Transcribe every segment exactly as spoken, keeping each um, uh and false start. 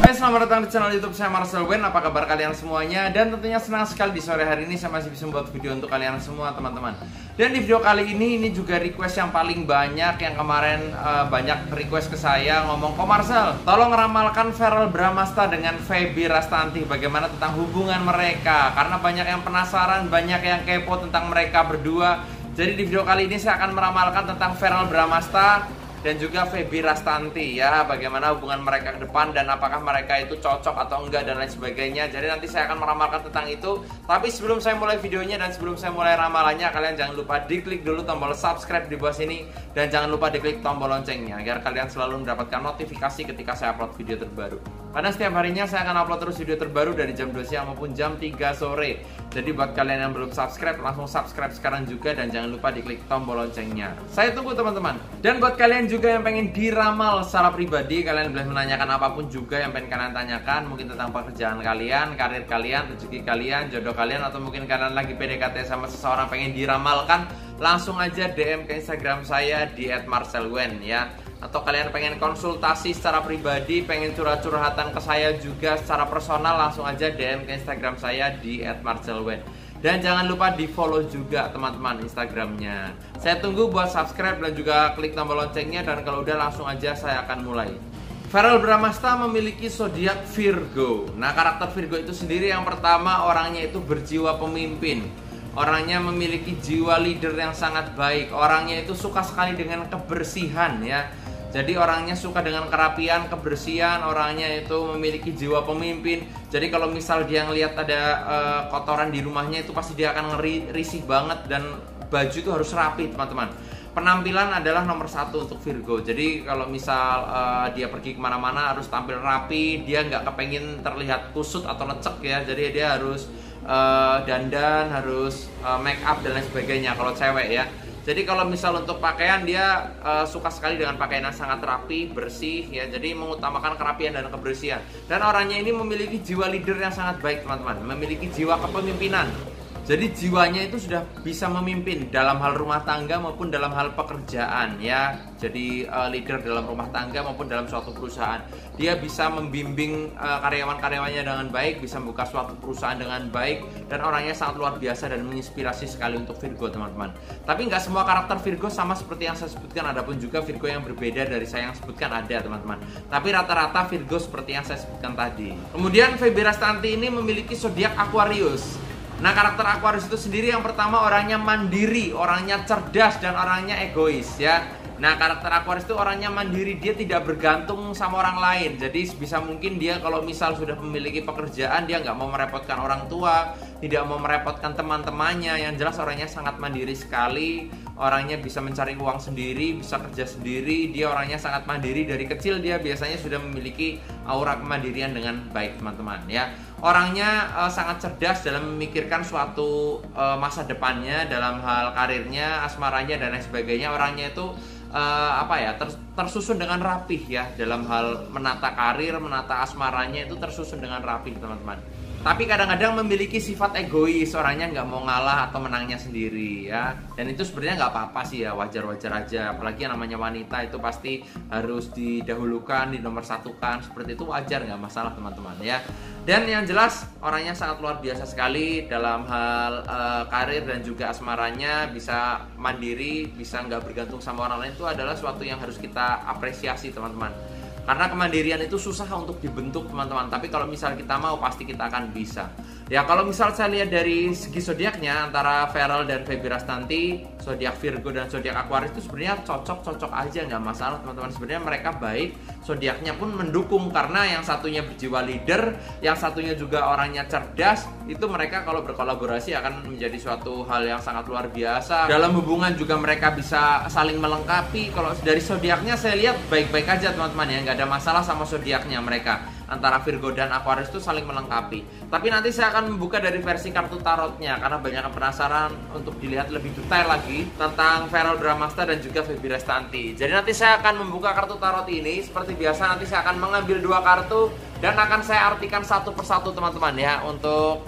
Hai, selamat datang di channel YouTube saya Marcel Wen. Apa kabar kalian semuanya? Dan tentunya senang sekali di sore hari ini saya masih bisa membuat video untuk kalian semua, teman-teman. Dan di video kali ini ini juga request yang paling banyak, yang kemarin uh, banyak request ke saya ngomong, "Ko Marcel, tolong ramalkan Verrell Bramasta dengan Febi Rastanti, bagaimana tentang hubungan mereka?" Karena banyak yang penasaran, banyak yang kepo tentang mereka berdua. Jadi di video kali ini saya akan meramalkan tentang Verrell Bramasta dan juga Febi Rastanti, ya, bagaimana hubungan mereka ke depan dan apakah mereka itu cocok atau enggak dan lain sebagainya. Jadi nanti saya akan meramalkan tentang itu. Tapi sebelum saya mulai videonya dan sebelum saya mulai ramalannya, kalian jangan lupa diklik dulu tombol subscribe di bawah sini dan jangan lupa diklik tombol loncengnya agar kalian selalu mendapatkan notifikasi ketika saya upload video terbaru. Karena setiap harinya saya akan upload terus video terbaru dari jam dua siang maupun jam tiga sore. Jadi buat kalian yang belum subscribe, langsung subscribe sekarang juga dan jangan lupa diklik tombol loncengnya. Saya tunggu, teman-teman. Dan buat kalian juga yang pengen diramal secara pribadi, kalian boleh menanyakan apapun juga yang pengen kalian tanyakan, mungkin tentang pekerjaan kalian, karir kalian, rezeki kalian, jodoh kalian, atau mungkin kalian lagi P D K T sama seseorang pengen diramalkan, langsung aja D M ke Instagram saya di et marcel wen, ya. Atau kalian pengen konsultasi secara pribadi, pengen curhat-curhatan ke saya juga secara personal, langsung aja D M ke Instagram saya di et marcel wen. Dan jangan lupa di follow juga, teman-teman, Instagramnya. Saya tunggu buat subscribe dan juga klik tombol loncengnya. Dan kalau udah, langsung aja saya akan mulai. Verrell Bramasta memiliki zodiak Virgo. Nah, karakter Virgo itu sendiri yang pertama, orangnya itu berjiwa pemimpin. Orangnya memiliki jiwa leader yang sangat baik. Orangnya itu suka sekali dengan kebersihan, ya. Jadi orangnya suka dengan kerapian, kebersihan. Orangnya itu memiliki jiwa pemimpin. Jadi kalau misal dia ngelihat ada uh, kotoran di rumahnya, itu pasti dia akan ngeri, risih banget. Dan baju itu harus rapi, teman-teman. Penampilan adalah nomor satu untuk Virgo. Jadi kalau misal uh, dia pergi kemana-mana harus tampil rapi. Dia nggak kepengin terlihat kusut atau lecek, ya. Jadi dia harus uh, dandan, harus uh, make up dan lain sebagainya kalau cewek, ya. Jadi kalau misal untuk pakaian, dia uh, suka sekali dengan pakaian yang sangat rapi, bersih, ya. Jadi mengutamakan kerapian dan kebersihan. Dan orangnya ini memiliki jiwa leader yang sangat baik, teman-teman. Memiliki jiwa kepemimpinan. Jadi jiwanya itu sudah bisa memimpin dalam hal rumah tangga maupun dalam hal pekerjaan, ya. Jadi uh, leader dalam rumah tangga maupun dalam suatu perusahaan. Dia bisa membimbing uh, karyawan-karyawannya dengan baik, bisa membuka suatu perusahaan dengan baik, dan orangnya sangat luar biasa dan menginspirasi sekali untuk Virgo, teman-teman. Tapi nggak semua karakter Virgo sama seperti yang saya sebutkan, ada pun juga Virgo yang berbeda dari saya yang sebutkan, ada, teman-teman. Tapi rata-rata Virgo seperti yang saya sebutkan tadi. Kemudian Febi Rastanti ini memiliki zodiak Aquarius. Nah, karakter Aquarius itu sendiri yang pertama, orangnya mandiri, orangnya cerdas, dan orangnya egois, ya. Nah, karakter Aquarius itu orangnya mandiri, dia tidak bergantung sama orang lain. Jadi bisa mungkin dia kalau misal sudah memiliki pekerjaan, dia nggak mau merepotkan orang tua, tidak mau merepotkan teman-temannya. Yang jelas orangnya sangat mandiri sekali. Orangnya bisa mencari uang sendiri, bisa kerja sendiri. Dia orangnya sangat mandiri, dari kecil dia biasanya sudah memiliki aura kemandirian dengan baik, teman-teman, ya. Orangnya uh, sangat cerdas dalam memikirkan suatu uh, masa depannya, dalam hal karirnya, asmaranya, dan lain sebagainya. Orangnya itu uh, apa ya ter, tersusun dengan rapih, ya, dalam hal menata karir, menata asmaranya itu tersusun dengan rapih, teman-teman. Tapi kadang-kadang memiliki sifat egois, orangnya nggak mau ngalah atau menangnya sendiri, ya. Dan itu sebenarnya nggak apa-apa sih, ya, wajar-wajar aja. Apalagi yang namanya wanita itu pasti harus didahulukan, dinomorsatukan, seperti itu wajar, nggak masalah, teman-teman, ya. Dan yang jelas orangnya sangat luar biasa sekali dalam hal uh, karir dan juga asmaranya, bisa mandiri, bisa nggak bergantung sama orang lain. Itu adalah suatu yang harus kita apresiasi, teman-teman. Karena kemandirian itu susah untuk dibentuk, teman-teman. Tapi kalau misal kita mau, pasti kita akan bisa. Ya, kalau misal saya lihat dari segi zodiaknya, antara Verrell dan Febi Rastanti, zodiak Virgo dan zodiak Aquarius itu sebenarnya cocok-cocok aja, nggak masalah, teman-teman. Sebenarnya mereka baik, zodiaknya pun mendukung. Karena yang satunya berjiwa leader, yang satunya juga orangnya cerdas. Itu mereka kalau berkolaborasi akan menjadi suatu hal yang sangat luar biasa. Dalam hubungan juga mereka bisa saling melengkapi. Kalau dari zodiaknya saya lihat baik-baik aja, teman-teman, ya. Nggak ada masalah sama zodiaknya mereka. Antara Virgo dan Aquarius itu saling melengkapi. Tapi nanti saya akan membuka dari versi kartu tarotnya, karena banyak yang penasaran untuk dilihat lebih detail lagi tentang Verrell Bramasta dan juga Febi Rastanti. Jadi nanti saya akan membuka kartu tarot ini. Seperti biasa nanti saya akan mengambil dua kartu dan akan saya artikan satu persatu, teman-teman, ya, untuk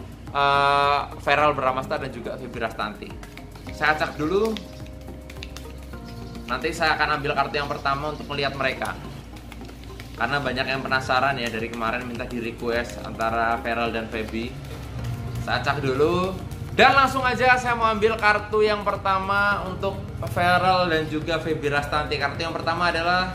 uh, Verrell Bramasta dan juga Febi Rastanti. Saya acak dulu. Nanti saya akan ambil kartu yang pertama untuk melihat mereka. karena banyak yang penasaran ya, dari kemarin minta di request antara Feral dan Feby. Saya acak dulu dan langsung aja saya mau ambil kartu yang pertama untuk Feral dan juga Feby Rastanti. Kartu yang pertama adalah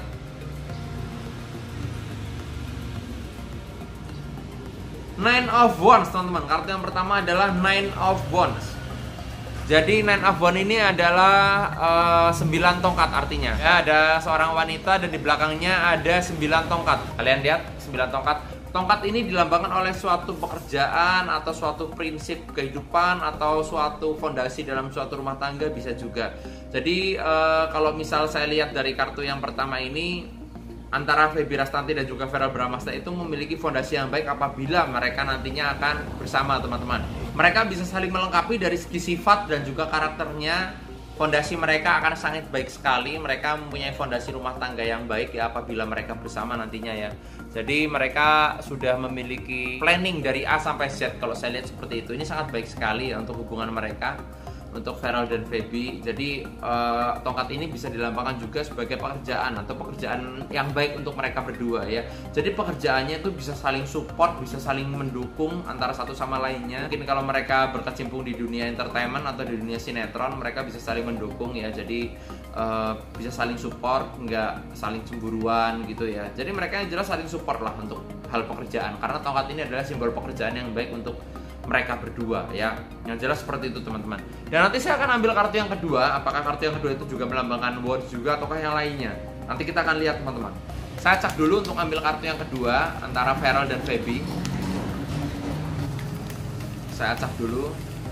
Nine of Wands, teman-teman. Kartu yang pertama adalah Nine of Wands. Jadi Nine of Wands ini adalah uh, sembilan tongkat artinya. Ya, ada seorang wanita dan di belakangnya ada sembilan tongkat. Kalian lihat sembilan tongkat. Tongkat ini dilambangkan oleh suatu pekerjaan atau suatu prinsip kehidupan atau suatu fondasi dalam suatu rumah tangga bisa juga. Jadi uh, kalau misal saya lihat dari kartu yang pertama ini, antara Feby Rastanti dan juga Feral Bramasta itu memiliki fondasi yang baik apabila mereka nantinya akan bersama, teman-teman. Mereka bisa saling melengkapi dari segi sifat dan juga karakternya. Fondasi mereka akan sangat baik sekali. Mereka mempunyai fondasi rumah tangga yang baik ya apabila mereka bersama nantinya ya. Jadi mereka sudah memiliki planning dari A sampai Z. Kalau saya lihat seperti itu, ini sangat baik sekali ya untuk hubungan mereka, untuk Feral dan Feby. Jadi uh, tongkat ini bisa dilambangkan juga sebagai pekerjaan atau pekerjaan yang baik untuk mereka berdua ya. Jadi pekerjaannya itu bisa saling support, bisa saling mendukung antara satu sama lainnya. Mungkin kalau mereka berkecimpung di dunia entertainment atau di dunia sinetron, mereka bisa saling mendukung ya. Jadi uh, bisa saling support, nggak saling cemburuan gitu ya. Jadi mereka yang jelas saling support lah untuk hal pekerjaan, karena tongkat ini adalah simbol pekerjaan yang baik untuk mereka berdua ya. Yang jelas seperti itu, teman-teman. Dan nanti saya akan ambil kartu yang kedua. Apakah kartu yang kedua itu juga melambangkan Wands juga ataukah yang lainnya? Nanti kita akan lihat, teman-teman. Saya cek dulu untuk ambil kartu yang kedua antara Feral dan Feby. Saya cek dulu.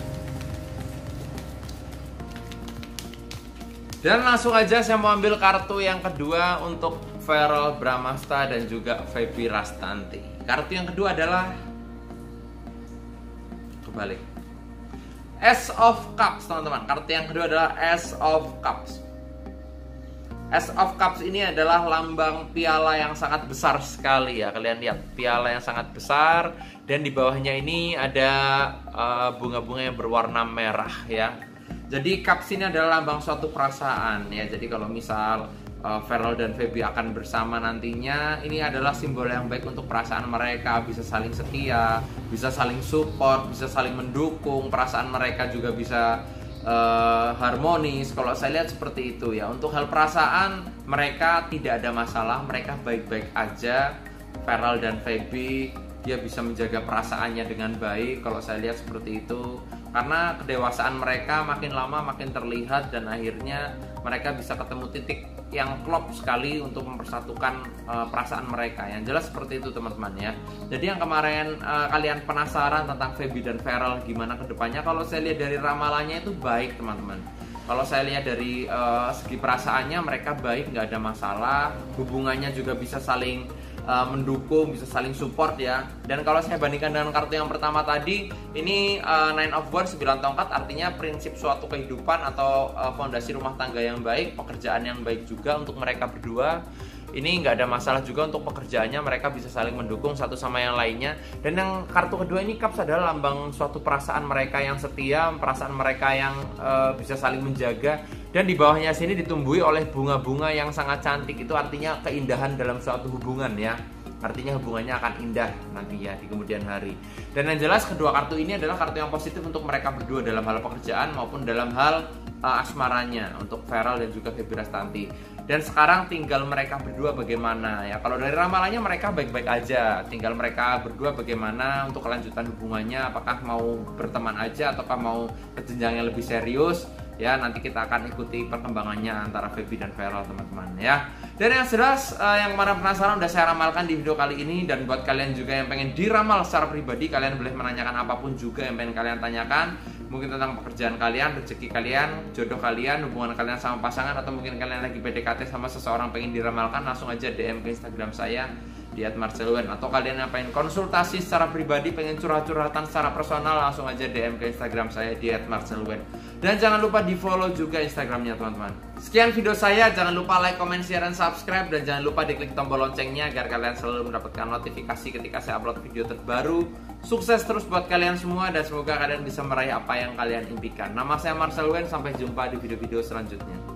Dan langsung aja saya mau ambil kartu yang kedua untuk Feral Bramasta dan juga Feby Rastanti. Kartu yang kedua adalah balik Ace of Cups, teman-teman. Kartu yang kedua adalah Ace of Cups. Ace of Cups ini adalah lambang piala yang sangat besar sekali ya. Kalian lihat, piala yang sangat besar dan di bawahnya ini ada uh, bunga-bunga yang berwarna merah ya. Jadi cups ini adalah lambang suatu perasaan ya. Jadi kalau misal Uh, Feral dan Feby akan bersama nantinya, ini adalah simbol yang baik untuk perasaan mereka. Bisa saling setia, bisa saling support, bisa saling mendukung. Perasaan mereka juga bisa uh, harmonis. Kalau saya lihat seperti itu ya. Untuk hal perasaan mereka tidak ada masalah, mereka baik-baik aja. Feral dan Feby, dia bisa menjaga perasaannya dengan baik. Kalau saya lihat seperti itu, karena kedewasaan mereka makin lama makin terlihat dan akhirnya mereka bisa ketemu titik yang klop sekali untuk mempersatukan uh, perasaan mereka. Yang jelas seperti itu, teman-teman ya. Jadi yang kemarin uh, kalian penasaran tentang Feby dan Feral gimana kedepannya, kalau saya lihat dari ramalannya itu baik, teman-teman. Kalau saya lihat dari uh, segi perasaannya mereka baik, nggak ada masalah. Hubungannya juga bisa saling uh, mendukung, bisa saling support ya. Dan kalau saya bandingkan dengan kartu yang pertama tadi, ini uh, Nine of Wands, sembilan tongkat, artinya prinsip suatu kehidupan atau uh, fondasi rumah tangga yang baik, pekerjaan yang baik juga untuk mereka berdua. Ini nggak ada masalah juga untuk pekerjaannya, mereka bisa saling mendukung satu sama yang lainnya. Dan yang kartu kedua ini Cups adalah lambang suatu perasaan mereka yang setia, perasaan mereka yang uh, bisa saling menjaga. Dan di bawahnya sini ditumbuhi oleh bunga-bunga yang sangat cantik. Itu artinya keindahan dalam suatu hubungan ya. Artinya hubungannya akan indah nanti ya di kemudian hari. Dan yang jelas kedua kartu ini adalah kartu yang positif untuk mereka berdua dalam hal pekerjaan maupun dalam hal uh, asmaranya untuk Feral dan juga Feby Rastanti. Dan sekarang tinggal mereka berdua bagaimana ya. Kalau dari ramalannya mereka baik-baik aja. Tinggal mereka berdua bagaimana untuk kelanjutan hubungannya. Apakah mau berteman aja ataukah mau ke jenjang yang lebih serius. Ya, nanti kita akan ikuti perkembangannya antara Feby dan Feral, teman-teman ya. Dan yang jelas uh, yang kemarin penasaran udah saya ramalkan di video kali ini. Dan buat kalian juga yang pengen diramal secara pribadi, kalian boleh menanyakan apapun juga yang pengen kalian tanyakan. Mungkin tentang pekerjaan kalian, rezeki kalian, jodoh kalian, hubungan kalian sama pasangan, atau mungkin kalian lagi P D K T sama seseorang pengen diramalkan, langsung aja D M ke Instagram saya di at marcelwen. Atau kalian yang pengen konsultasi secara pribadi, pengen curhat-curhatan secara personal, langsung aja D M ke Instagram saya di at marcelwen. Dan jangan lupa di follow juga Instagramnya, teman-teman. Sekian video saya, jangan lupa like, comment, share, dan subscribe. Dan jangan lupa diklik tombol loncengnya agar kalian selalu mendapatkan notifikasi ketika saya upload video terbaru. Sukses terus buat kalian semua dan semoga kalian bisa meraih apa yang kalian impikan. Nama saya Marcelwen, sampai jumpa di video-video selanjutnya.